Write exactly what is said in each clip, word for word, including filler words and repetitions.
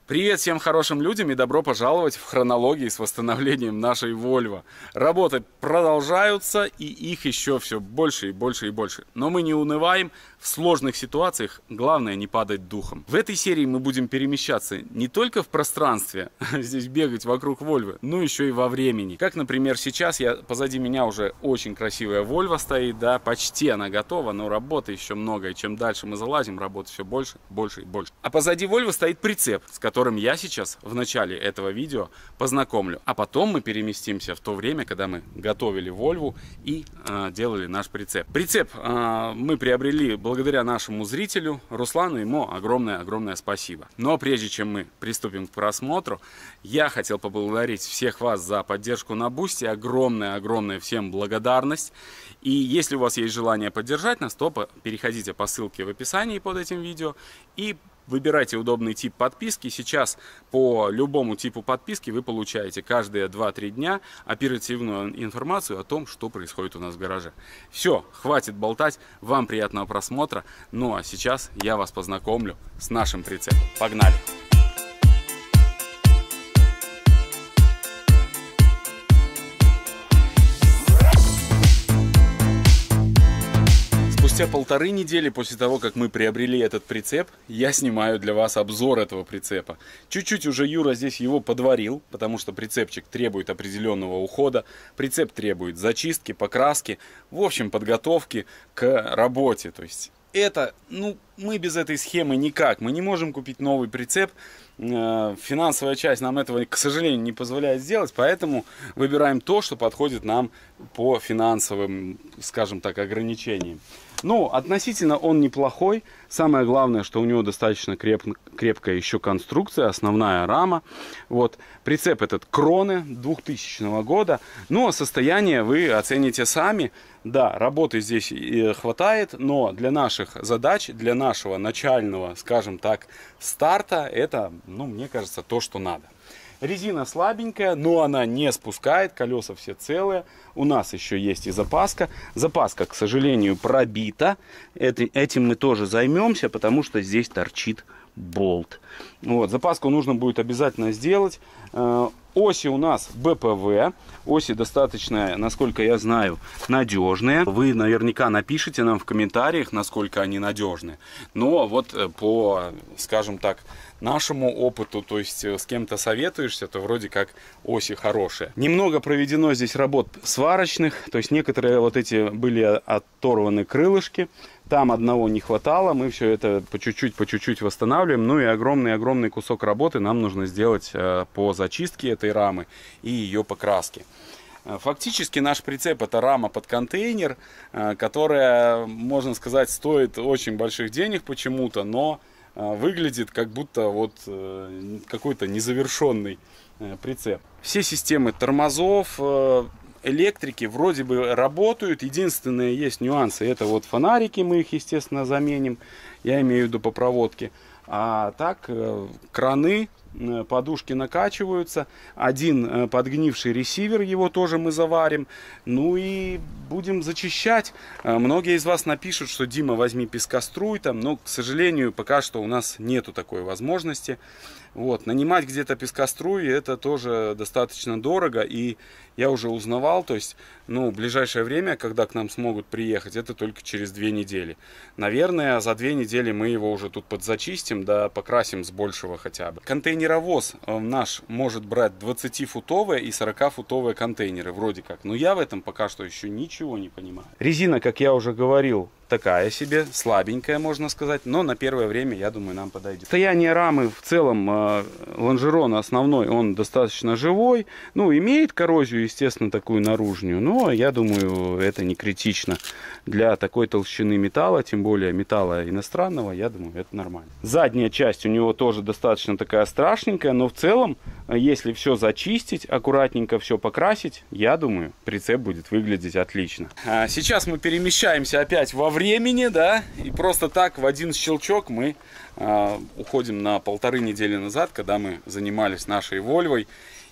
Привет всем хорошим людям и добро пожаловать в хронологии с восстановлением нашей Volvo. Работы продолжаются, и их еще все больше и больше и больше. Но мы не унываем, в сложных ситуациях главное не падать духом. В этой серии мы будем перемещаться не только в пространстве, здесь бегать вокруг Volvo, но еще и во времени. Как, например, сейчас я, позади меня уже очень красивая Volvo стоит, да, почти она готова, но работы еще много, и чем дальше мы залазим, работы все больше, больше и больше. А позади Volvo стоит прицеп, с которым которым я сейчас в начале этого видео познакомлю. А потом мы переместимся в то время, когда мы готовили Volvo и э, делали наш прицеп. Прицеп э, мы приобрели благодаря нашему зрителю Руслану, ему огромное-огромное спасибо. Но прежде чем мы приступим к просмотру, я хотел поблагодарить всех вас за поддержку на Бусти. Огромная-огромная всем благодарность. И если у вас есть желание поддержать нас, то переходите по ссылке в описании под этим видео и выбирайте удобный тип подписки. Сейчас по любому типу подписки вы получаете каждые два-три дня оперативную информацию о том, что происходит у нас в гараже. Все, хватит болтать, вам приятного просмотра. Ну а сейчас я вас познакомлю с нашим прицепом. Погнали! Спустя полторы недели после того, как мы приобрели этот прицеп, я снимаю для вас обзор этого прицепа. Чуть-чуть уже Юра здесь его подварил, потому что прицепчик требует определенного ухода. Прицеп требует зачистки, покраски, в общем, подготовки к работе. То есть это, ну, мы без этой схемы никак. Мы не можем купить новый прицеп. Финансовая часть нам этого, к сожалению, не позволяет сделать, поэтому выбираем то, что подходит нам по финансовым, скажем так, ограничениям. Ну, относительно он неплохой. Самое главное, что у него достаточно креп... крепкая еще конструкция, основная рама. Вот. Прицеп этот Кроне двухтысячного года. Ну, а состояние вы оцените сами. Да, работы здесь хватает, но для наших задач, для нашего начального, скажем так, старта, это, ну, мне кажется, то, что надо. Резина слабенькая, но она не спускает, колеса все целые. У нас еще есть и запаска. Запаска, к сожалению, пробита. Это, этим мы тоже займемся, потому что здесь торчит болт. Вот, запаску нужно будет обязательно сделать. Оси у нас бэ пэ вэ. Оси достаточно, насколько я знаю, надежные. Вы наверняка напишите нам в комментариях, насколько они надежные. Но вот по, скажем так, нашему опыту, то есть с кем-то советуешься, то вроде как оси хорошие. Немного проведено здесь работ сварочных, то есть некоторые вот эти были оторваны крылышки. Там одного не хватало, мы все это по чуть-чуть, по чуть-чуть восстанавливаем. Ну и огромный-огромный кусок работы нам нужно сделать по зачистке этой рамы и ее покраске. Фактически наш прицеп — это рама под контейнер, которая, можно сказать, стоит очень больших денег почему-то, но выглядит как будто вот какой-то незавершенный прицеп. Все системы тормозов, электрики вроде бы работают. Единственные есть нюансы — это вот фонарики, мы их, естественно, заменим. Я имею в виду по проводке. А так краны, подушки накачиваются. Один подгнивший ресивер, его тоже мы заварим. Ну и будем зачищать. Многие из вас напишут, что Дима, возьми пескоструй там, но, к сожалению, пока что у нас нету такой возможности. Вот, нанимать где-то пескоструй — это тоже достаточно дорого, и я уже узнавал, то есть, ну, в ближайшее время, когда к нам смогут приехать, это только через две недели. Наверное, за две недели мы его уже тут подзачистим, да покрасим с большего хотя бы. Контейнеровоз наш может брать двадцатифутовые и сорокафутовые контейнеры, вроде как, но я в этом пока что еще ничего не понимаю. Резина, как я уже говорил, такая себе, слабенькая, можно сказать, но на первое время, я думаю, нам подойдет. Состояние рамы в целом, э, лонжерон основной, он достаточно живой, ну, имеет коррозию, естественно, такую наружную, но я думаю, это не критично для такой толщины металла, тем более металла иностранного, я думаю, это нормально. Задняя часть у него тоже достаточно такая страшненькая, но в целом, если все зачистить, аккуратненько все покрасить, я думаю, прицеп будет выглядеть отлично. А сейчас мы перемещаемся опять во времени, да, и просто так в один щелчок мы а, уходим на полторы недели назад, когда мы занимались нашей Volvo,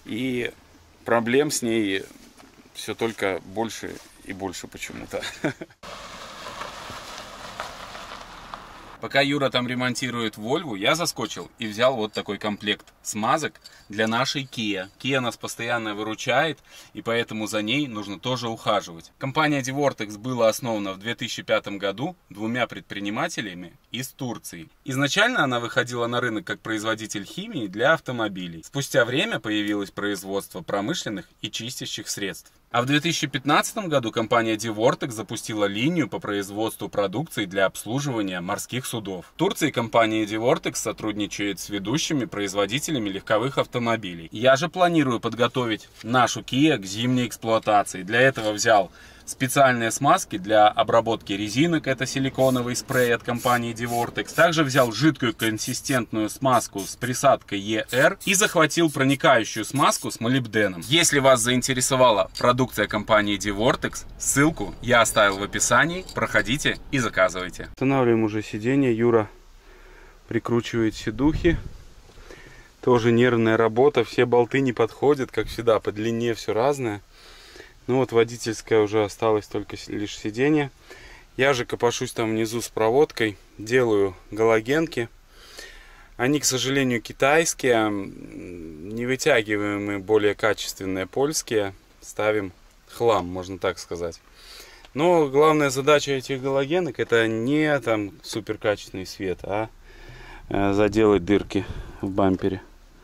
и проблем с ней все только больше и больше почему-то. Пока Юра там ремонтирует Volvo, я заскочил и взял вот такой комплект смазок для нашей Kia. Kia нас постоянно выручает, и поэтому за ней нужно тоже ухаживать. Компания Divortex была основана в две тысячи пятом году двумя предпринимателями из Турции. Изначально она выходила на рынок как производитель химии для автомобилей. Спустя время появилось производство промышленных и чистящих средств. А в две тысячи пятнадцатом году компания Divortex запустила линию по производству продукции для обслуживания морских судов. В Турции компания Divortex сотрудничает с ведущими производителями легковых автомобилей. Я же планирую подготовить нашу Kia к зимней эксплуатации. Для этого взял специальные смазки для обработки резинок, это силиконовый спрей от компании Divortex. Также взял жидкую консистентную смазку с присадкой и эр и захватил проникающую смазку с молибденом. Если вас заинтересовала продукция компании Divortex, ссылку я оставил в описании, проходите и заказывайте. Устанавливаем уже сиденье, Юра прикручивает сидухи. Тоже нервная работа, все болты не подходят, как всегда, по длине все разное. Ну вот водительская уже осталось только лишь сиденье. Я же копошусь там внизу с проводкой, делаю галогенки. Они, к сожалению, китайские, не вытягиваем мы более качественные польские, ставим хлам, можно так сказать. Но главная задача этих галогенок — это не там супер качественный свет, а заделать дырки в бампере.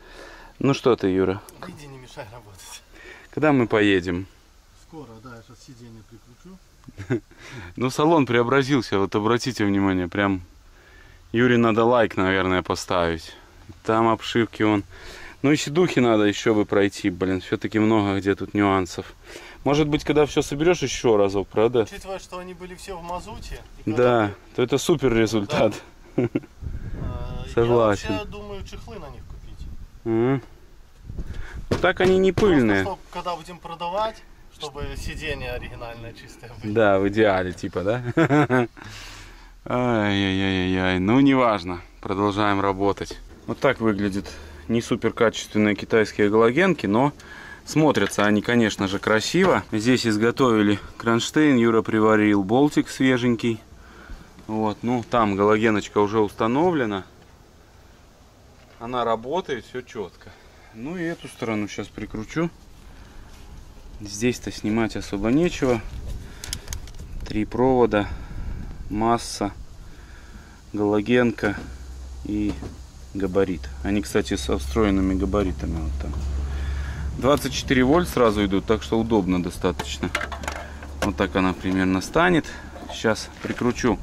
Ну что ты, Юра? Иди, не мешай работать. Когда мы поедем? Скоро, да, я сейчас сиденье прикручу. Ну, салон преобразился, вот обратите внимание, прям Юре надо лайк, наверное, поставить. Там обшивки он. Ну и сидухи надо еще бы пройти, блин, все-таки много где тут нюансов. Может быть, когда все соберешь еще разок, правда? Учитывая, что они были все в мазуте. Да, то это супер результат. Да. Согласен. Я вообще думаю чехлы на них купить. Mm. Ну так они не пыльные. Просто, чтобы, когда будем продавать, чтобы сиденье оригинальное, чистое было. Да, в идеале, типа, да? Ай-яй-яй-яй, ну неважно, продолжаем работать. Вот так выглядят не супер качественные китайские галогенки, но смотрятся они, конечно же, красиво. Здесь изготовили кронштейн, Юра приварил болтик свеженький. Вот, ну там галогеночка уже установлена. Она работает, все четко. Ну и эту сторону сейчас прикручу. Здесь-то снимать особо нечего. Три провода, масса, галогенка и габарит. Они, кстати, со встроенными габаритами. Вот там. двадцать четыре вольт сразу идут, так что удобно достаточно. Вот так она примерно станет. Сейчас прикручу.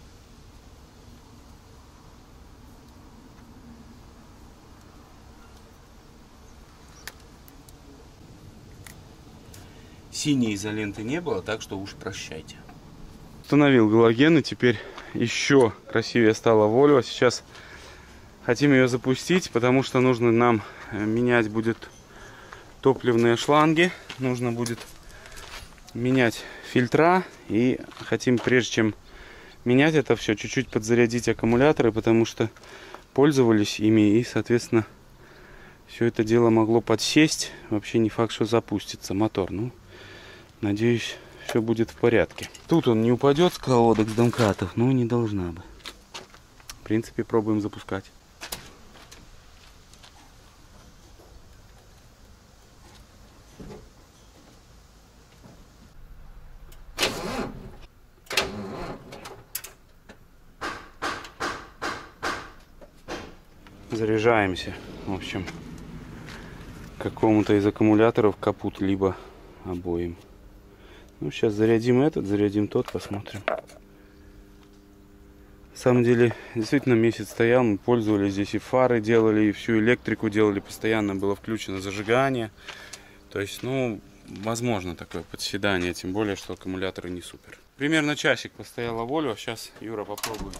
Синей изоленты не было, так что уж прощайте. Установил галогены, теперь еще красивее стала Volvo. Сейчас хотим ее запустить, потому что нужно нам менять будет топливные шланги. Нужно будет менять фильтра. И хотим, прежде чем менять это все, чуть-чуть подзарядить аккумуляторы, потому что пользовались ими и, соответственно, все это дело могло подсесть. Вообще не факт, что запустится мотор. Ну, надеюсь, все будет в порядке. Тут он не упадет с колодок, с домкратов, но не должна бы. В принципе, пробуем запускать. Заряжаемся, в общем, к какому-то из аккумуляторов капут, либо обоим. Ну, сейчас зарядим этот, зарядим тот, посмотрим. На самом деле, действительно, месяц стоял, мы пользовались здесь и фары делали, и всю электрику делали, постоянно было включено зажигание. То есть, ну, возможно такое подседание, тем более, что аккумуляторы не супер. Примерно часик постояла Volvo, сейчас Юра попробует.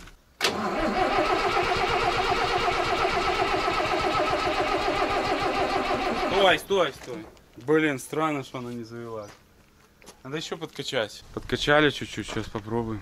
Стой, стой, стой. Блин, странно, что она не завелась. Надо еще подкачать. Подкачали чуть-чуть, сейчас попробуем.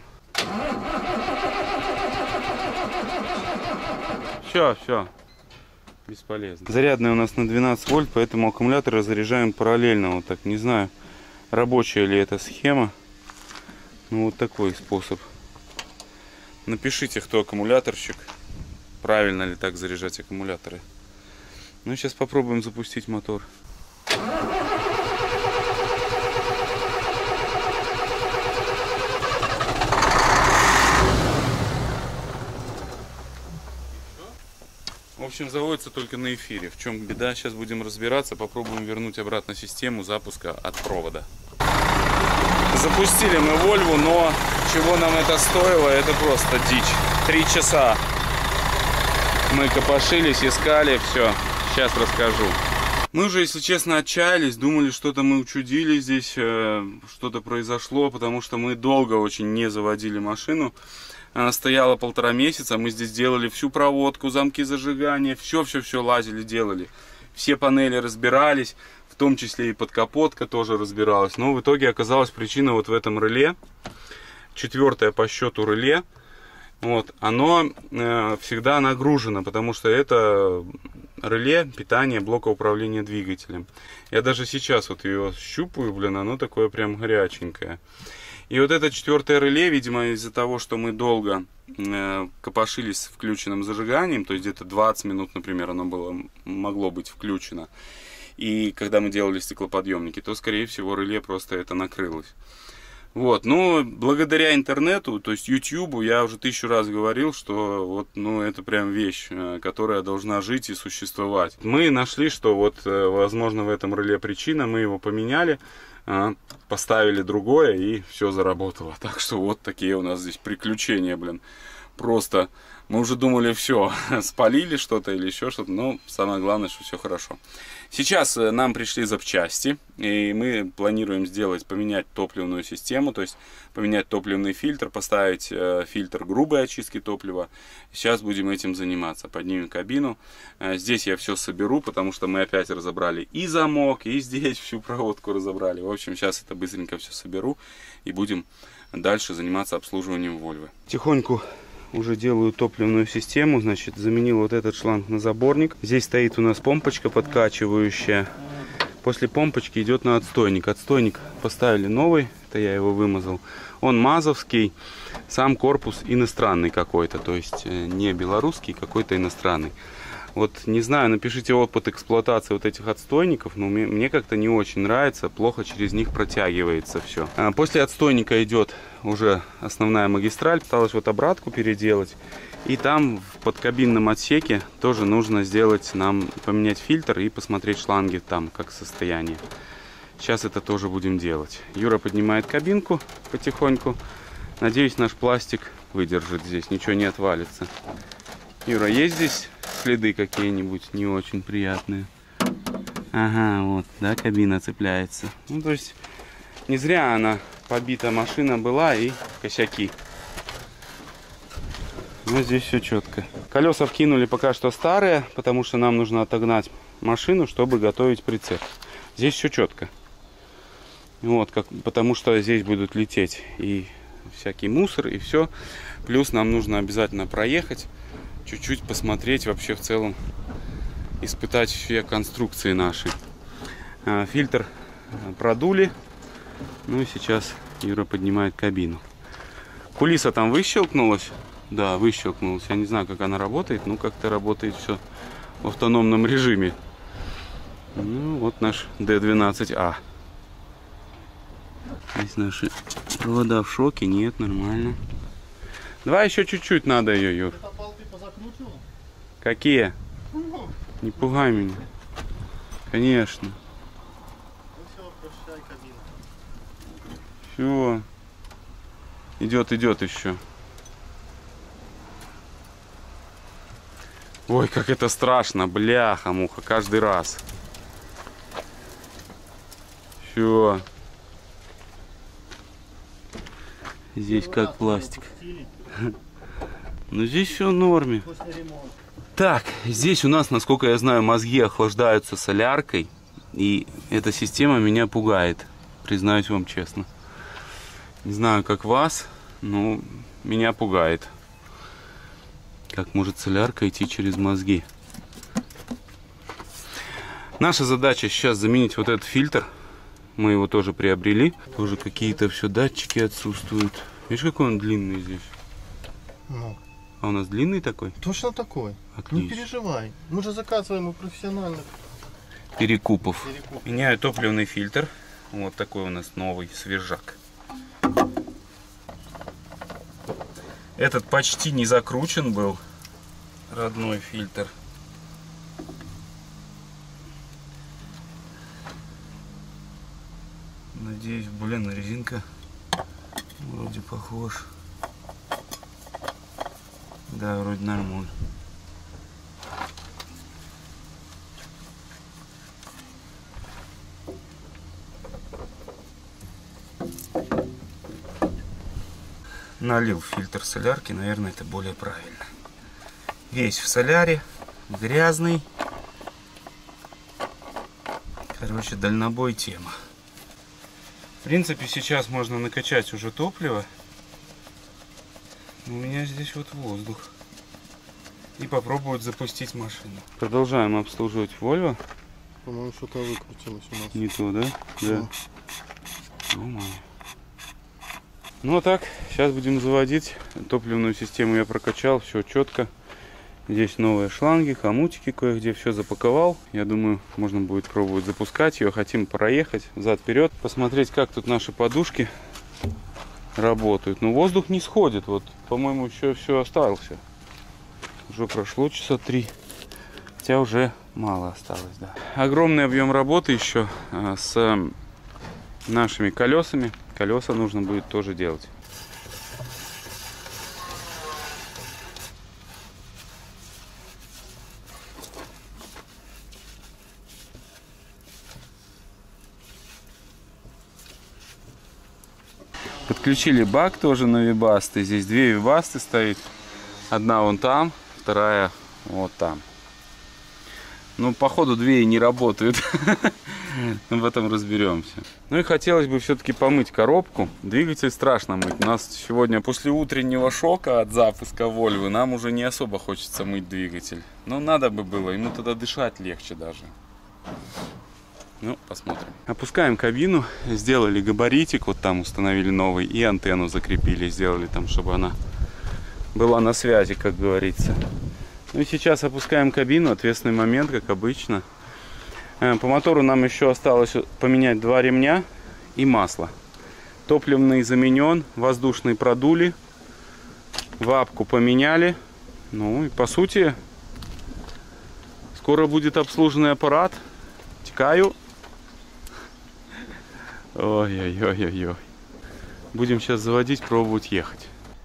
Все, все. Бесполезно. Зарядная у нас на двенадцать вольт, поэтому аккумуляторы заряжаем параллельно. Вот так. Не знаю, рабочая ли эта схема. Ну, вот такой способ. Напишите, кто аккумуляторщик, правильно ли так заряжать аккумуляторы. Ну, сейчас попробуем запустить мотор. В общем, заводится только на эфире. В чем беда, сейчас будем разбираться. Попробуем вернуть обратно систему запуска от провода. Запустили мы Volvo, но чего нам это стоило, это просто дичь. Три часа мы копошились, искали, все. Сейчас расскажу. Мы уже, если честно, отчаялись, думали, что-то мы учудили здесь, что-то произошло, потому что мы долго очень не заводили машину. Она стояла полтора месяца, мы здесь делали всю проводку, замки зажигания, все-все-все лазили, делали. Все панели разбирались, в том числе и под капотка тоже разбиралась. Но в итоге оказалась причина вот в этом реле, четвертое по счету реле. Вот, оно э, всегда нагружено, потому что это реле питания блока управления двигателем. Я даже сейчас вот ее щупаю, блин, оно такое прям горяченькое. И вот это четвертое реле, видимо, из-за того, что мы долго э, копошились с включенным зажиганием, то есть где-то двадцать минут, например, оно было, могло быть включено. И когда мы делали стеклоподъемники, то, скорее всего, реле просто это накрылось. Вот, но благодаря интернету, то есть ютубу, я уже тысячу раз говорил, что вот, ну, это прям вещь, которая должна жить и существовать. Мы нашли, что вот, возможно, в этом реле причина, мы его поменяли, поставили другое, и все заработало. Так что вот такие у нас здесь приключения, блин. Просто мы уже думали, все, спалили что-то или еще что-то, но самое главное, что все хорошо. Сейчас нам пришли запчасти, и мы планируем сделать, поменять топливную систему, то есть поменять топливный фильтр, поставить э, фильтр грубой очистки топлива. Сейчас будем этим заниматься, поднимем кабину. Э, здесь я все соберу, потому что мы опять разобрали и замок, и здесь всю проводку разобрали. В общем, сейчас это быстренько все соберу, и будем дальше заниматься обслуживанием Volvo. Тихоньку уже делаю топливную систему, значит, заменил вот этот шланг на заборник. Здесь стоит у нас помпочка подкачивающая. После помпочки идет на отстойник. Отстойник поставили новый, это я его вымазал. Он мазовский, сам корпус иностранный какой-то, то есть не белорусский, какой-то иностранный. Вот не знаю, напишите опыт эксплуатации вот этих отстойников, но мне, мне как-то не очень нравится, плохо через них протягивается все. А после отстойника идет уже основная магистраль, осталось вот обратку переделать. И там в подкабинном отсеке тоже нужно сделать, нам поменять фильтр и посмотреть шланги там, как состояние. Сейчас это тоже будем делать. Юра поднимает кабинку потихоньку. Надеюсь, наш пластик выдержит здесь, ничего не отвалится. Юра, есть здесь следы какие-нибудь не очень приятные? Ага, вот, да, кабина цепляется. Ну, то есть, не зря она побита машина была и косяки. Но здесь все четко. Колеса вкинули пока что старые, потому что нам нужно отогнать машину, чтобы готовить прицеп. Здесь все четко. Вот, как, потому что здесь будут лететь и всякий мусор, и все. Плюс нам нужно обязательно проехать, чуть-чуть посмотреть вообще в целом, испытать все конструкции наши. Фильтр продули. Ну и сейчас Юра поднимает кабину. Кулиса там выщелкнулась. Да, выщелкнулась. Я не знаю, как она работает, но как-то работает все в автономном режиме. Ну вот наш дэ двенадцать а. Здесь наши провода в шоке. Нет, нормально. Давай еще чуть-чуть надо ее, Юр. Какие? Не пугай меня. Конечно. Все. Идет, идет еще. Ой, как это страшно, бляха-муха, каждый раз. Все. Здесь как пластик. Но здесь все в норме. Так, здесь у нас, насколько я знаю, мозги охлаждаются соляркой. И эта система меня пугает, признаюсь вам честно. Не знаю, как вас, но меня пугает. Как может солярка идти через мозги? Наша задача сейчас заменить вот этот фильтр. Мы его тоже приобрели. Тоже какие-то все датчики отсутствуют. Видишь, какой он длинный здесь? Ну, А у нас длинный такой? точно такой. Отлично. Не переживай. Мы же заказываем у профессиональных Перекупов. перекупов. Меняю топливный фильтр. Вот такой у нас новый свежак. Этот почти не закручен был. Родной фильтр. Надеюсь, блин, резинка вроде похож. Да, вроде нормально. Налил фильтр солярки, наверное, это более правильно. Весь в соляре, грязный. Короче, дальнобой тема. В принципе, сейчас можно накачать уже топливо. У меня здесь вот воздух. И попробовать запустить машину. Продолжаем обслуживать Volvo. По-моему, что-то выкрутилось у нас. Не то, да? Да. Ну. Ну а так, сейчас будем заводить. Топливную систему я прокачал, все четко. Здесь новые шланги, хомутики кое-где, все запаковал. Я думаю, можно будет пробовать запускать ее. Хотим проехать взад-вперед, посмотреть, как тут наши подушки работают. Но воздух не сходит. Вот, по-моему, еще все остался. Уже прошло часа три. Хотя уже мало осталось, да. Огромный объем работы еще а, с нашими колесами. Колеса нужно будет тоже делать. Подключили бак тоже на вибасты. Здесь две вибасты стоит. Одна вон там, вторая вот там. Ну, походу, две и не работают. Но в этом разберемся. Ну и хотелось бы все-таки помыть коробку. Двигатель страшно мыть. У нас сегодня после утреннего шока от запуска Volvo нам уже не особо хочется мыть двигатель. Но надо бы было, ему тогда дышать легче даже. Ну, посмотрим. Опускаем кабину. Сделали габаритик. Вот там установили новый. И антенну закрепили. Сделали там, чтобы она была на связи, как говорится. Ну и сейчас опускаем кабину. Ответственный момент, как обычно. По мотору нам еще осталось поменять два ремня и масло. Топливный заменен. Воздушный продули. Вапку поменяли. Ну и по сути скоро будет обслуженный аппарат. Текаю. Ой-ой-ой-ой-ой. Будем сейчас заводить, пробовать ехать.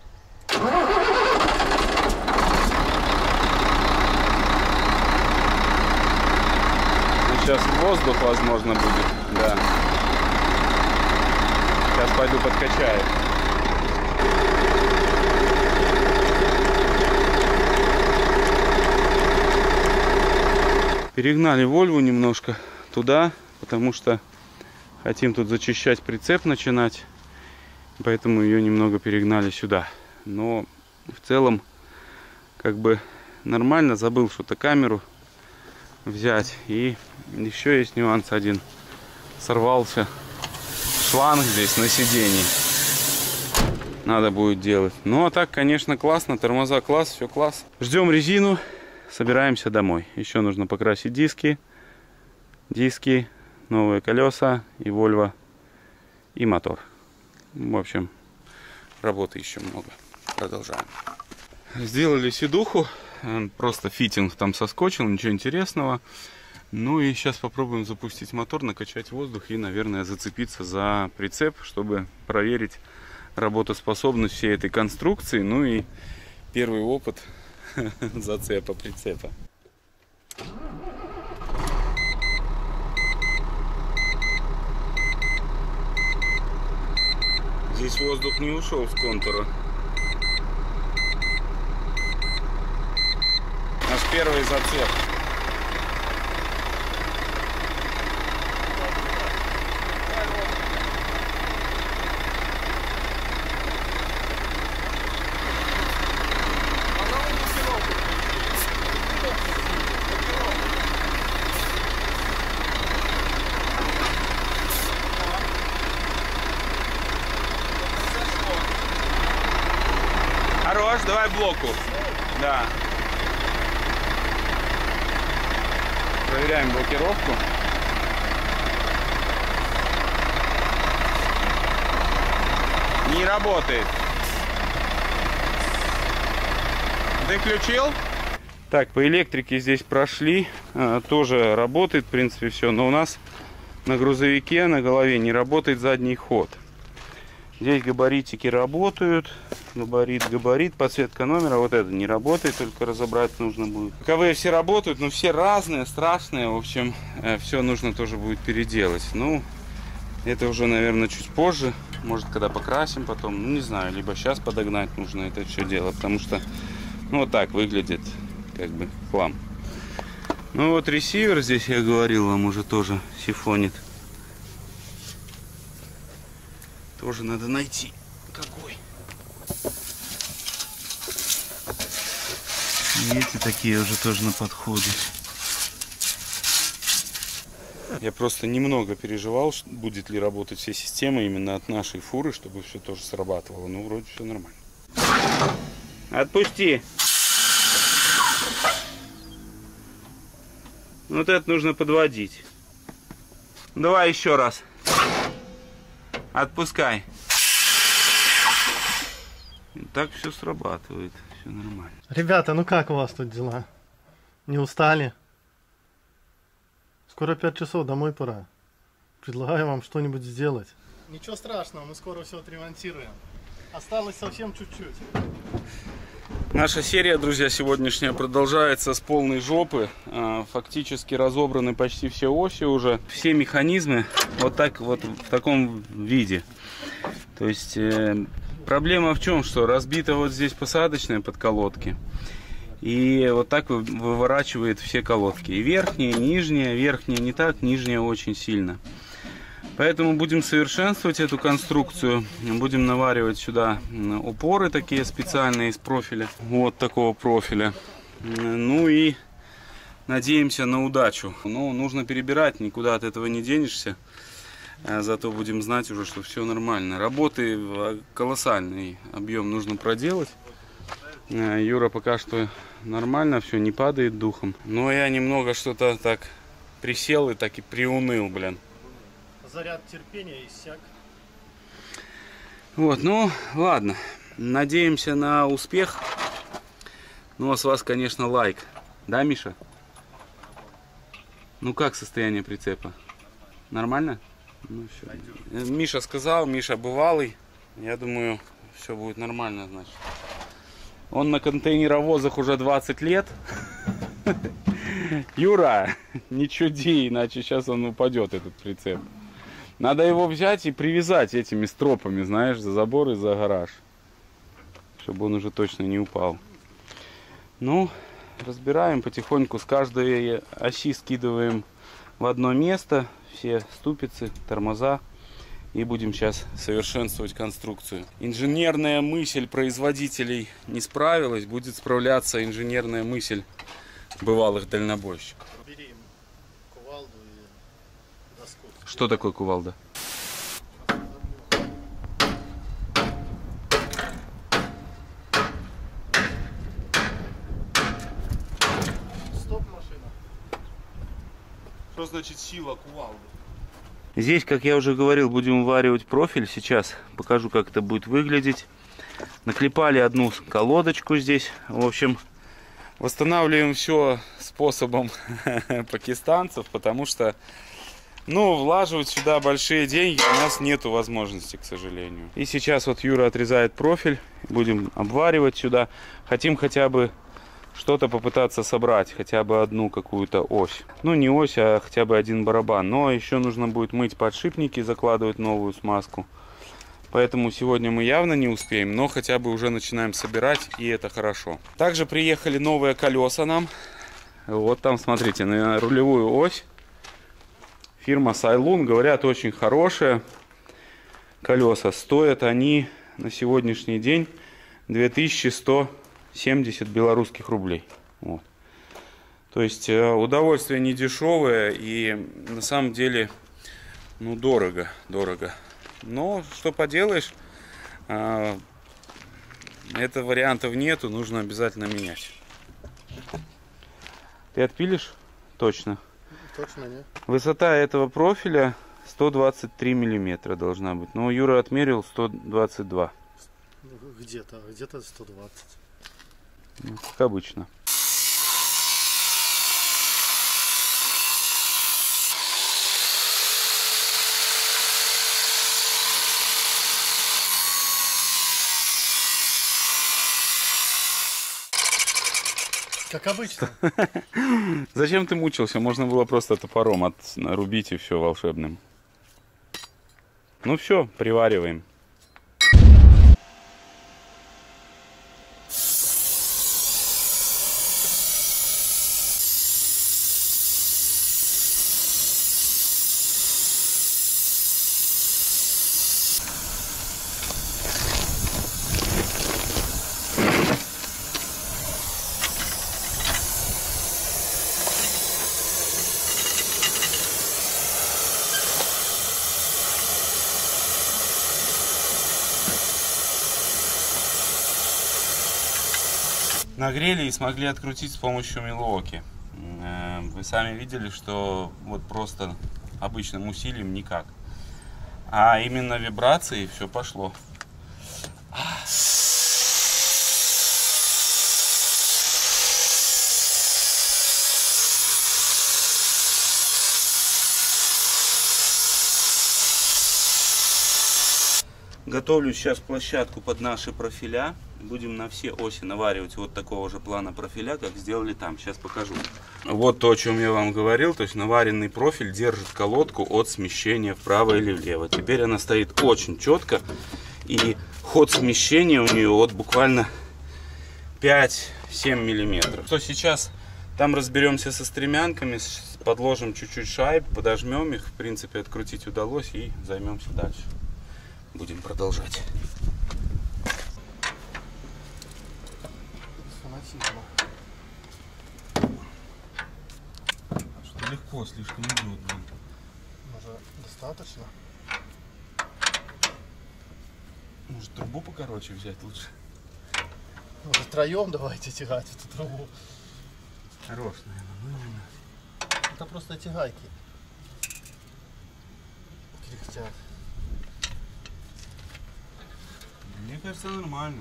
Сейчас воздух, возможно, будет. Да. Сейчас пойду подкачаю. Перегнали Volvo немножко туда, потому что хотим тут зачищать прицеп, начинать. Поэтому ее немного перегнали сюда. Но в целом, как бы нормально. Забыл что-то камеру взять. И еще есть нюанс один. Сорвался шланг здесь на сиденье. Надо будет делать. Ну а так, конечно, классно. Тормоза класс, все класс. Ждем резину. Собираемся домой. Еще нужно покрасить диски. Диски, новые колеса и Volvo, и мотор. В общем, работы еще много. Продолжаем. Сделали седуху. Просто фитинг там соскочил, ничего интересного. Ну и сейчас попробуем запустить мотор, накачать воздух и, наверное, зацепиться за прицеп, чтобы проверить работоспособность всей этой конструкции. Ну и первый опыт зацепа прицепа. Здесь воздух не ушел с контура. Наш первый зацеп. Хорош, давай блоку. Да. Проверяем блокировку. Не работает. Ты включил? Так, по электрике здесь прошли. А, тоже работает, в принципе, все. Но у нас на грузовике на голове не работает задний ход. Здесь габаритики работают. Габарит, габарит, подсветка номера. Вот это не работает, только разобрать нужно будет. Боковые все работают, но все разные, страшные. В общем, все нужно тоже будет переделать. Ну, это уже, наверное, чуть позже. Может, когда покрасим потом. Ну, не знаю, либо сейчас подогнать нужно это все дело. Потому что, ну, вот так выглядит, как бы, хлам. Ну, вот ресивер здесь, я говорил, вам уже тоже сифонит. Тоже надо найти. Какой? И эти такие уже тоже на подходе. Я просто немного переживал, будет ли работать все системы именно от нашей фуры, чтобы все тоже срабатывало. Ну, вроде все нормально. Отпусти. Вот это нужно подводить. Давай еще раз. Отпускай. И так все срабатывает. Все нормально. Ребята, ну как у вас тут дела? Не устали? Скоро пять часов, домой пора. Предлагаю вам что-нибудь сделать. Ничего страшного, мы скоро все отремонтируем. Осталось совсем чуть-чуть. Наша серия, друзья, сегодняшняя продолжается с полной жопы. Фактически разобраны почти все оси уже. Все механизмы вот так вот в таком виде. То есть э, проблема в чем? Что разбита вот здесь посадочная подколодки. И вот так выворачивает все колодки. И верхняя, и нижняя. Верхняя не так, нижняя очень сильно. Поэтому будем совершенствовать эту конструкцию. Будем наваривать сюда упоры такие специальные из профиля. Вот такого профиля. Ну и надеемся на удачу. Ну, нужно перебирать, никуда от этого не денешься. Зато будем знать уже, что все нормально. Работы колоссальный объем нужно проделать. Юра пока что нормально, все не падает духом. Но я немного что-то так присел и так и приуныл, блин. Заряд терпения иссяк. Вот, ну, ладно. Надеемся на успех. Ну, а с вас, конечно, лайк. Да, Миша? Ну, как состояние прицепа? Нормально? Ну, все. Миша сказал, Миша бывалый. Я думаю, все будет нормально, значит. Он на контейнеровозах уже двадцать лет. Юра, не чуди, иначе сейчас он упадет, этот прицеп. Надо его взять и привязать этими стропами, знаешь, за забор и за гараж. Чтобы он уже точно не упал. Ну, разбираем потихоньку. С каждой оси скидываем в одно место. Все ступицы, тормоза. И будем сейчас совершенствовать конструкцию. Инженерная мысль производителей не справилась. Будет справляться инженерная мысль бывалых дальнобойщиков. Что такое кувалда? Стоп, машина. Что значит сила кувалды? Здесь, как я уже говорил, будем уваривать профиль. Сейчас покажу, как это будет выглядеть. Наклепали одну колодочку здесь. В общем, восстанавливаем все способом пакистанцев, потому что ну, влаживать сюда большие деньги у нас нету возможности, к сожалению. И сейчас вот Юра отрезает профиль. Будем обваривать сюда. Хотим хотя бы что-то попытаться собрать. Хотя бы одну какую-то ось. Ну, не ось, а хотя бы один барабан. Но еще нужно будет мыть подшипники, закладывать новую смазку. Поэтому сегодня мы явно не успеем. Но хотя бы уже начинаем собирать. И это хорошо. Также приехали новые колеса нам. Вот там, смотрите, на рулевую ось. Фирма Сайлун, говорят, очень хорошие колеса. Стоят они на сегодняшний день две тысячи сто семьдесят белорусских рублей. Вот. То есть удовольствие не дешевое и на самом деле ну, дорого, дорого. Но что поделаешь, Это вариантов нету, нужно обязательно менять. Ты отпилишь? Точно. Точно нет. Высота этого профиля сто двадцать три миллиметра должна быть. Но Юра отмерил сто двадцать два. Где-то, где-то сто двадцать. Ну, как обычно. Как обычно. Зачем ты мучился? Можно было просто топором отрубить и все волшебным. Ну все, привариваем. Нагрели и смогли открутить с помощью Милуоки. Вы сами видели, что вот просто обычным усилием никак. А именно вибрации все пошло. Готовлю сейчас площадку под наши профиля. Будем на все оси наваривать вот такого же плана профиля, как сделали там. Сейчас покажу. Вот то, о чем я вам говорил. То есть наваренный профиль держит колодку от смещения вправо или влево. Теперь она стоит очень четко. И ход смещения у нее от буквально пять-семь миллиметров. То сейчас там разберемся со стремянками. Подложим чуть-чуть шайб, подожмем их. В принципе, открутить удалось. И займемся дальше. Будем продолжать. Что легко, слишком удобно. Может, достаточно? Может, трубу покороче взять лучше? Может, втроем давайте тягать эту трубу. Хорош, наверное. Это просто тягайки. Кряхтят. Мне кажется, нормально.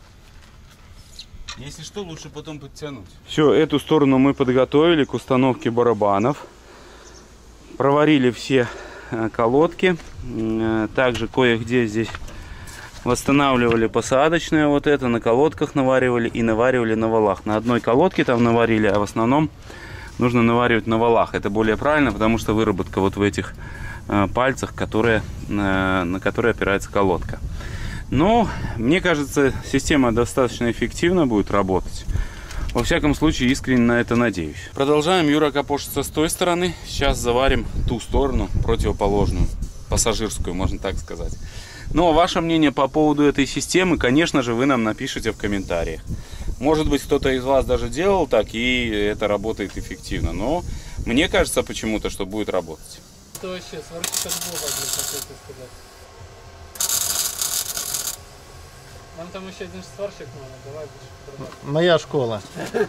Если что, лучше потом подтянуть. Все, эту сторону мы подготовили к установке барабанов. Проварили все колодки. Также кое-где здесь восстанавливали посадочное. Вот это на колодках наваривали и наваривали на валах. На одной колодке там наварили, а в основном нужно наваривать на валах. Это более правильно, потому что выработка вот в этих пальцах, которые, на которые опирается колодка. Но, мне кажется, система достаточно эффективно будет работать. Во всяком случае, искренне на это надеюсь. Продолжаем. Юра копошится с той стороны. Сейчас заварим ту сторону, противоположную, пассажирскую, можно так сказать. Ну, а ваше мнение по поводу этой системы, конечно же, вы нам напишите в комментариях. Может быть, кто-то из вас даже делал так, и это работает эффективно. Но мне кажется почему-то, что будет работать. Это вообще сварщик от Бога, блин, хотел сказать. Нам там еще один сварщик надо, давай будешь. Моя школа.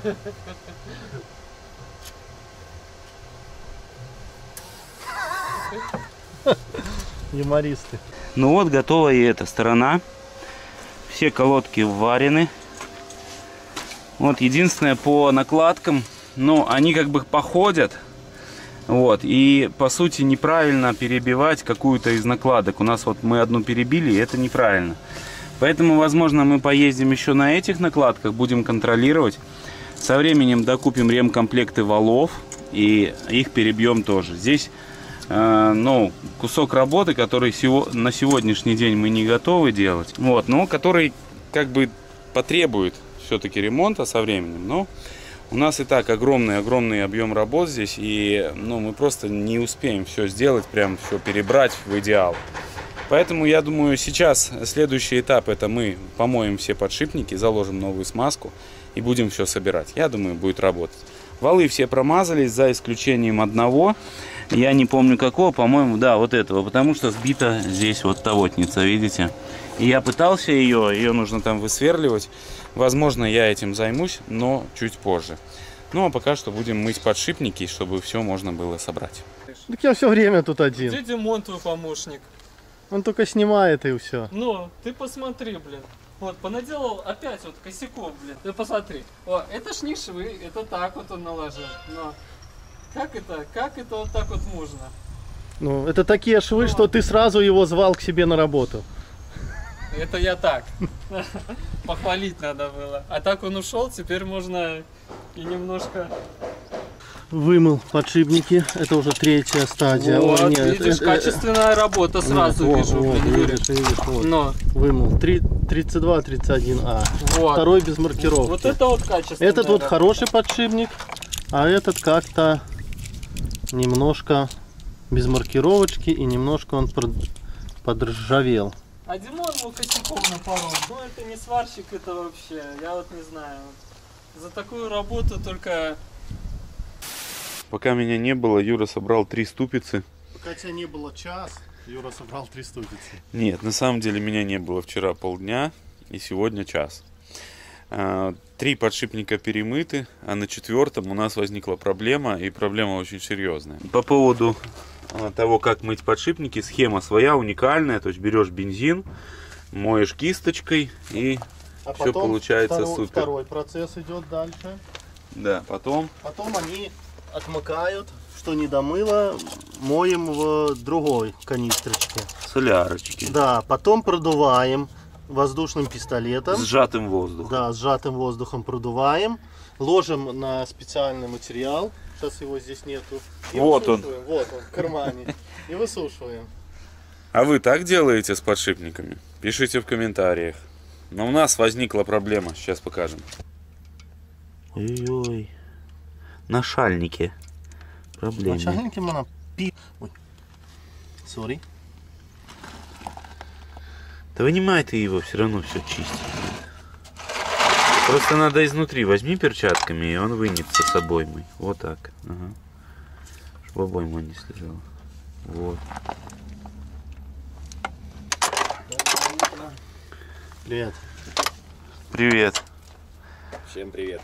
Юмористы. Ну вот, готова и эта сторона. Все колодки вварены. Вот, единственное, по накладкам, ну, они как бы походят. Вот, и по сути неправильно перебивать какую-то из накладок. У нас вот мы одну перебили, и это неправильно. Поэтому, возможно, мы поездим еще на этих накладках, будем контролировать. Со временем докупим ремкомплекты валов и их перебьем тоже. Здесь, э, ну, кусок работы, который сего, на сегодняшний день мы не готовы делать, вот, но который как бы потребует все-таки ремонта со временем. Но у нас и так огромный-огромный объем работ здесь, и ну, мы просто не успеем все сделать, прям все перебрать в идеал. Поэтому, я думаю, сейчас следующий этап — это мы помоем все подшипники, заложим новую смазку и будем все собирать. Я думаю, будет работать. Валы все промазались, за исключением одного. Я не помню какого, по-моему, да, вот этого, потому что сбита здесь вот тавотница, видите? И я пытался ее, ее нужно там высверливать. Возможно, я этим займусь, но чуть позже. Ну, а пока что будем мыть подшипники, чтобы все можно было собрать. Так я все время тут один. Где Димон, твой помощник? Он только снимает и все. Ну, ты посмотри, блин. Вот, понаделал опять вот косяков, блин. Ты посмотри. О, это ж не швы, это так вот он наложил. Но как это, как это вот так вот можно? Ну, это такие швы, ну, что ты сразу его звал к себе на работу. Это я так. Похвалить надо было. А так он ушел, теперь можно и немножко... Вымыл подшипники, это уже третья стадия. Вот, О, нет, видишь, это, качественная работа, сразу нет, вижу. Вот, блин, видишь, видишь, вот. Но. Вымыл. тридцать два тридцать один А. Вот. Второй без маркировки. Вот это вот качественная. Этот вот работа. хороший подшипник, а этот как-то немножко без маркировочки и немножко он подржавел. А Димон ему косяков напорол. Ну это не сварщик, это вообще, я вот не знаю. За такую работу только... Пока меня не было, Юра собрал три ступицы. Пока тебя не было час, Юра собрал три ступицы. Нет, на самом деле меня не было вчера полдня и сегодня час. Три подшипника перемыты, а на четвертом у нас возникла проблема, и проблема очень серьезная. По поводу того, как мыть подшипники, схема своя, уникальная. То есть берешь бензин, моешь кисточкой, и а все получается второй, супер. Второй процесс идет дальше. Да, потом... Потом они отмыкают, что не домыло, моем в другой канистрочке. Солярочки. Да, потом продуваем воздушным пистолетом. Сжатым воздухом. Да, сжатым воздухом продуваем. Ложим на специальный материал. Сейчас его здесь нету. И вот он. Вот он, в кармане. И высушиваем. А вы так делаете с подшипниками? Пишите в комментариях. Но у нас возникла проблема. Сейчас покажем. Ой-ой. На шальнике проблема. На шальнике можно пи... Ой. Сори. Да вынимай ты его, все равно все чистить. Просто надо изнутри. Возьми перчатками, и он вынется с обоймой. Вот так. Ага. Чтобы обойма не слежала. Вот. Привет. Привет. Всем привет.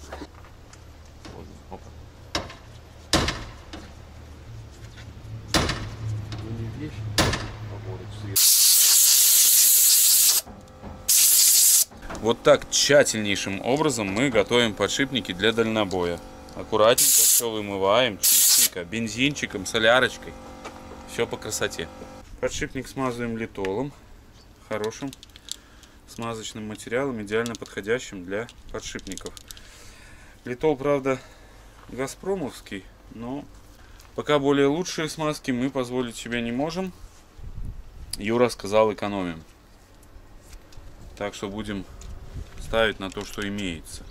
Вот так тщательнейшим образом мы готовим подшипники для дальнобоя. Аккуратненько все вымываем, чистенько, бензинчиком, солярочкой. Все по красоте. Подшипник смазываем литолом, хорошим смазочным материалом, идеально подходящим для подшипников. Литол, правда, газпромовский, но пока более лучшие смазки мы позволить себе не можем. Юра сказал, экономим. Так что будем ставить на то, что имеется.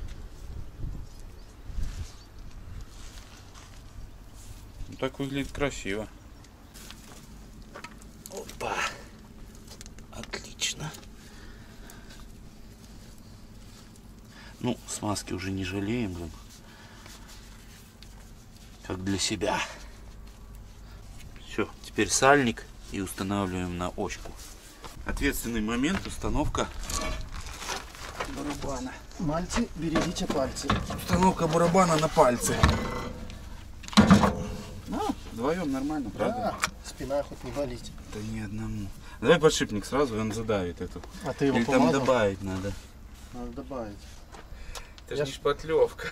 Ну, так выглядит красиво. Опа. Отлично. Ну, смазки уже не жалеем, блин. Как для себя. Все, теперь сальник и устанавливаем на очку. Ответственный момент — установка барабана. Мальцы, берегите пальцы. Установка барабана на пальцы. Ну, вдвоем нормально, правда? Да, спина хоть не болит. Да ни одному. Давай подшипник сразу, и он задавит эту. А ты его Или помазал? там добавить надо. Надо добавить. Это Я же не ж- шпатлевка.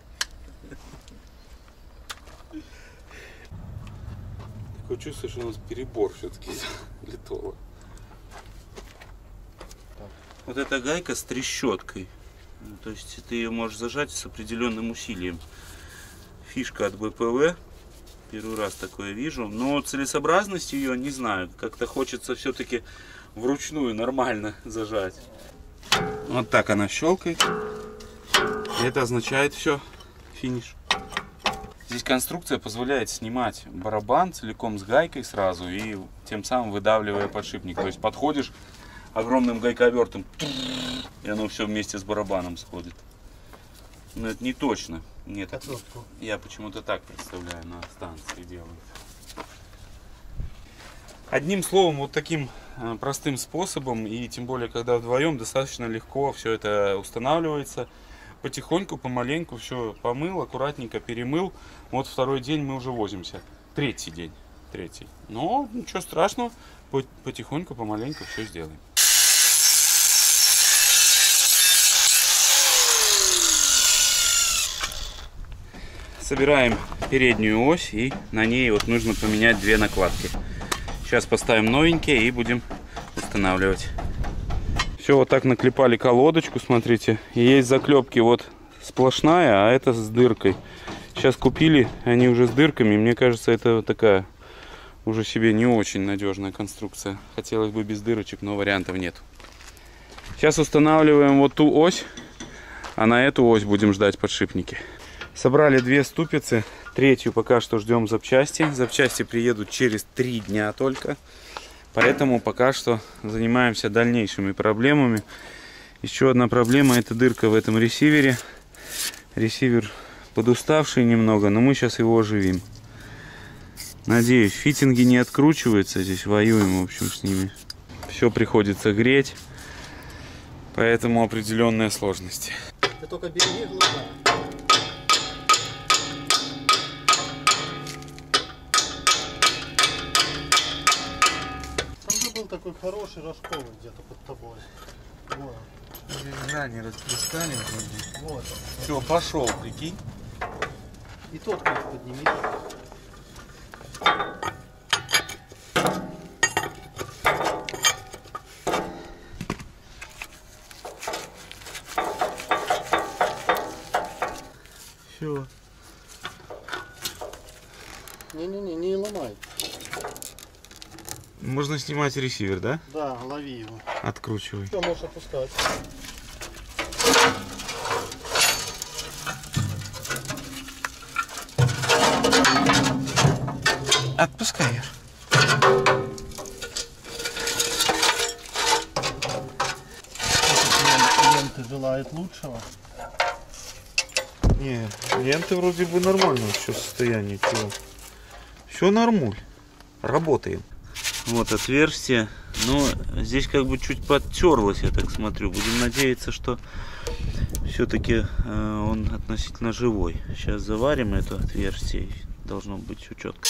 Такое чувство, что у нас перебор все-таки литола. Вот эта гайка с трещоткой. Ну, то есть ты ее можешь зажать с определенным усилием. Фишка от бэ пэ вэ. Первый раз такое вижу. Но целесообразность ее не знаю. Как-то хочется все-таки вручную нормально зажать. Вот так она щелкает. И это означает все. Финиш. Здесь конструкция позволяет снимать барабан целиком с гайкой сразу и тем самым выдавливая подшипник. То есть подходишь огромным гайковертом, и оно все вместе с барабаном сходит. Но это не точно. Нет, Отвертку. я почему-то так представляю, на станции делают. Одним словом, вот таким простым способом, и тем более, когда вдвоем, достаточно легко все это устанавливается. Потихоньку, помаленьку все помыл, аккуратненько перемыл. Вот второй день мы уже возимся. Третий день. Третий. Но ничего страшного, потихоньку, помаленьку все сделаем. Собираем переднюю ось, и на ней вот нужно поменять две накладки. Сейчас поставим новенькие и будем устанавливать. Все, вот так наклепали колодочку, смотрите. И есть заклепки вот сплошная, а это с дыркой. Сейчас купили, они уже с дырками. Мне кажется, это такая уже себе не очень надежная конструкция. Хотелось бы без дырочек, но вариантов нет. Сейчас устанавливаем вот ту ось, а на эту ось будем ждать подшипники. Собрали две ступицы, третью пока что ждем запчасти. Запчасти приедут через три дня только. Поэтому пока что занимаемся дальнейшими проблемами. Еще одна проблема — это дырка в этом ресивере. Ресивер подуставший немного, но мы сейчас его оживим. Надеюсь, фитинги не откручиваются. Здесь воюем, в общем, с ними. Все приходится греть. Поэтому определенные сложности. Ты только береги глаза. Такой хороший рожковый где-то под тобой. Вот. Не расплескали. Вот. Все, пошел, прикинь. И тот как подними. Все. Не-не-не, не ломай. Можно снимать ресивер, да? Да, лови его. Откручивай. Все, можешь опускать. Отпускай. Ленты желает лучшего. Не, ленты вроде бы нормально все состояние. Чего? Все нормуль. Работаем. Вот отверстие. Но здесь как бы чуть подтерлось, я так смотрю. Будем надеяться, что все-таки э, он относительно живой. Сейчас заварим это отверстие. Должно быть все четко.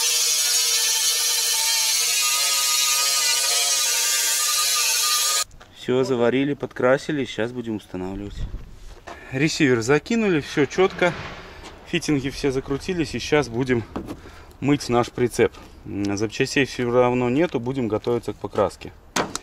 Все, заварили, подкрасили. Сейчас будем устанавливать. Ресивер закинули, все четко. Фитинги все закрутились. И сейчас будем мыть наш прицеп. Запчастей все равно нету, будем готовиться к покраске.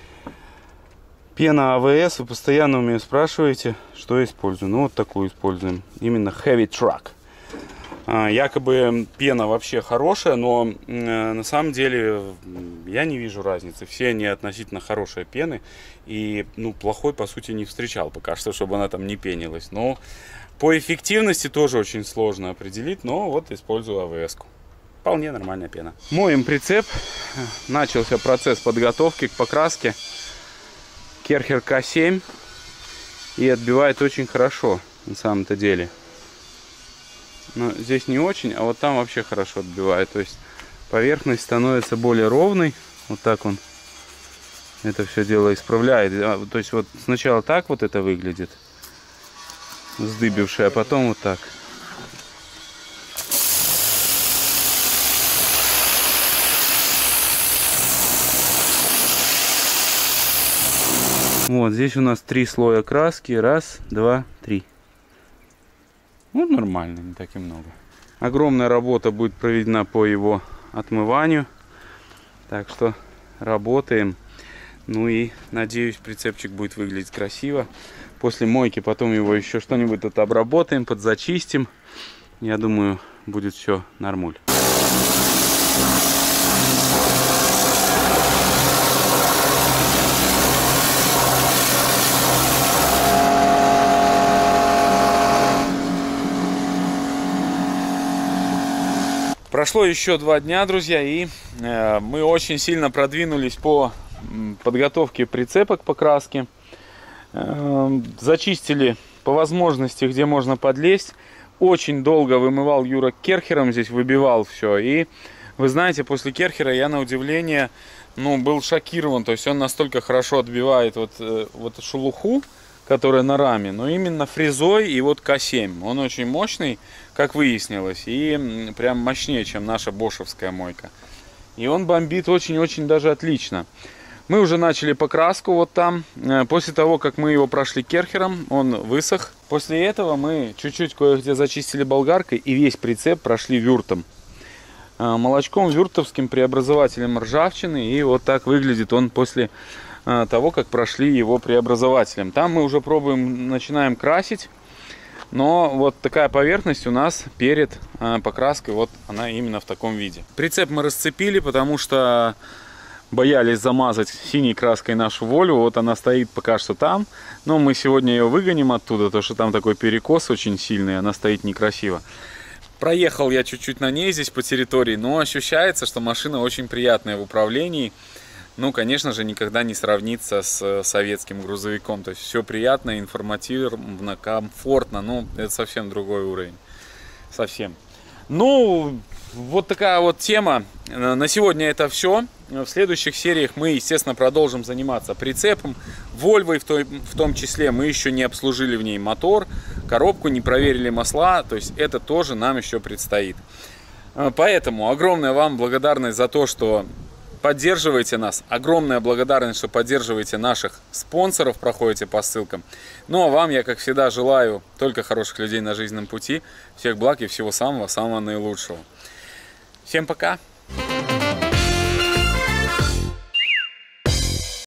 Пена АВС, вы постоянно у меня спрашиваете, что я использую. Ну вот такую используем, именно Heavy Truck. А, якобы пена вообще хорошая, но э, на самом деле я не вижу разницы. Все они относительно хорошие пены, и ну, плохой по сути не встречал пока что, чтобы она там не пенилась. Но по эффективности тоже очень сложно определить, но вот использую АВС-ку. Вполне нормальная пена. Моем прицеп. Начался процесс подготовки к покраске. Керхер К семь. И отбивает очень хорошо на самом-то деле. Но здесь не очень, а вот там вообще хорошо отбивает. То есть поверхность становится более ровной. Вот так он это все дело исправляет. То есть вот сначала так вот это выглядит. Сдыбившее, а потом вот так. Вот здесь у нас три слоя краски. Раз, два, три. Ну, нормально, не так и много. Огромная работа будет проведена по его отмыванию. Так что работаем. Ну и надеюсь, прицепчик будет выглядеть красиво. После мойки потом его еще что-нибудь тут обработаем, подзачистим. Я думаю, будет все нормуль. Прошло еще два дня, друзья, и э, мы очень сильно продвинулись по подготовке прицепа к покраске. Э, зачистили по возможности, где можно подлезть. Очень долго вымывал Юра керхером, здесь выбивал все. И Вы знаете, после Керхера я на удивление, ну, был шокирован. То есть он настолько хорошо отбивает вот, вот шелуху, которая на раме, но именно фрезой и вот ка семь. Он очень мощный, как выяснилось, и прям мощнее, чем наша бошевская мойка. И он бомбит очень-очень даже отлично. Мы уже начали покраску вот там. После того, как мы его прошли керхером, он высох. После этого мы чуть-чуть кое-где зачистили болгаркой и весь прицеп прошли вюртом. Молочком вюртовским, преобразователем ржавчины. И вот так выглядит он после того, как прошли его преобразователем. Там мы уже пробуем, начинаем красить. Но вот такая поверхность у нас перед покраской, вот она именно в таком виде. Прицеп мы расцепили, потому что боялись замазать синей краской нашу волю. Вот она стоит пока что там. Но мы сегодня ее выгоним оттуда, потому что там такой перекос очень сильный, она стоит некрасиво. Проехал я чуть-чуть на ней здесь по территории, но ощущается, что машина очень приятная в управлении. Ну, конечно же, никогда не сравнится с советским грузовиком. То есть все приятно, информативно, комфортно. Ну, это совсем другой уровень. Совсем. Ну, вот такая вот тема. На сегодня это все. В следующих сериях мы, естественно, продолжим заниматься прицепом. Вольвой в том, в том числе мы еще не обслужили в ней мотор, коробку, не проверили масла. То есть это тоже нам еще предстоит. Поэтому огромная вам благодарность за то, что поддерживаете нас. Огромная благодарность, что поддерживаете наших спонсоров, проходите по ссылкам. Ну а вам я, как всегда, желаю только хороших людей на жизненном пути. Всех благ и всего самого-самого наилучшего. Всем пока!